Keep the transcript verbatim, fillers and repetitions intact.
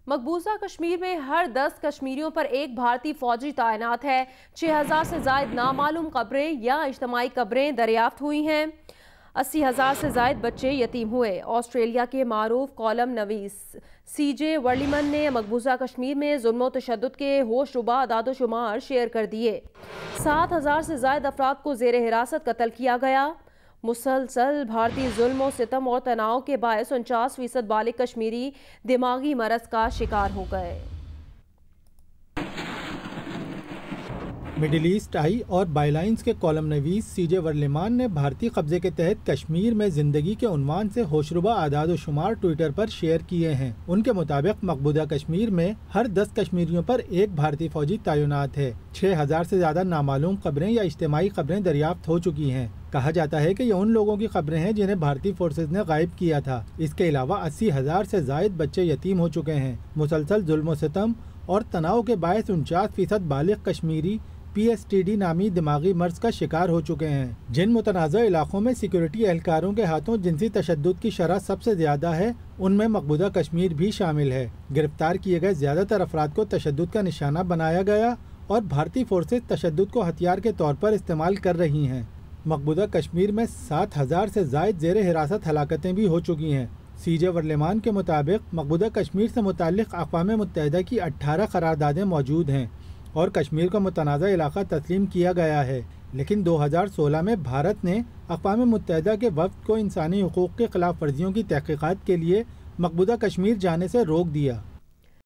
مقبوضہ کشمیر میں ہر دس کشمیریوں پر ایک بھارتی فوجی تعینات ہے۔ چھ ہزار سے زائد نامعلوم قبریں یا اجتماعی قبریں دریافت ہوئی ہیں۔ اسی ہزار سے زائد بچے یتیم ہوئے۔ آسٹریلیا کے معروف کالم نویس سی جے ورلیمن نے مقبوضہ کشمیر میں ظلم و تشدد کے ہوش ربا اعداد و شمار شیئر کر دیے۔ سات ہزار سے زائد افراد کو زیر حراست قتل کیا گیا۔ مسلسل بھارتی ظلم و ستم اور تناؤ کے باعث انچاس فیصد بالغ کشمیری دماغی مرض کا شکار ہو گئے۔ مڈل ایسٹ آئی اور بائی لائنز کے کالم نویس سی جے ورلیمان نے بھارتی قبضے کے تحت کشمیر میں زندگی کے عنوان سے ہوشربا اعداد و شمار ٹویٹر پر شیئر کیے ہیں۔ ان کے مطابق مقبوضہ کشمیر میں ہر دس کشمیریوں پر ایک بھارتی فوجی تعینات ہے۔ چھ ہزار سے زیادہ نامعلوم قبریں یا اجتماعی قبریں دریافت ہو چکی ہیں۔ کہا جاتا ہے کہ یہ ان لوگوں کی قبریں ہیں جنہیں بھارتی فورسز نے غائب کیا تھا۔ اس کے علاوہ اسی ہزار سے زائد بچے یتیم ہو چکے ہیں۔ مسلسل ظلم و ستم اور تناؤ کے باعث انچاس فیصد بالغ Kashmiri P S T D نامی دماغی مرض کا شکار ہو چکے ہیں۔ جن متنازع علاقوں میں سیکورٹی اہلکاروں کے ہاتھوں جنسی تشدد کی شرح سب سے زیادہ ہے، ان میں مقبوضہ کشمیر بھی شامل ہے۔ گرفتار کیے گئے زیادہ تر افراد کو تشدد کا نشانہ بنایا گیا اور بھارتی فورسز تشدد کو ہتھیار کے طور پر استعمال کر رہی ہیں۔ مقبوضہ کشمیر میں سات ہزار سے زائد زیر حراست ہلاکتیں بھی ہو چکی ہیں۔ سی جے ورلیمان کے مطابق مقبوضہ کشمیر سے متعلق اقوام متحدہ کی اٹھارہ قراردادیں موجود ہیں اور کشمیر کو متنازع علاقہ تسلیم کیا گیا ہے، لیکن دو ہزار سولہ میں بھارت نے اقوام متحدہ کے وفد کو انسانی حقوق کی خلاف ورزیوں کی تحقیقات کے لیے مقبوضہ کشمیر جانے سے روک دیا۔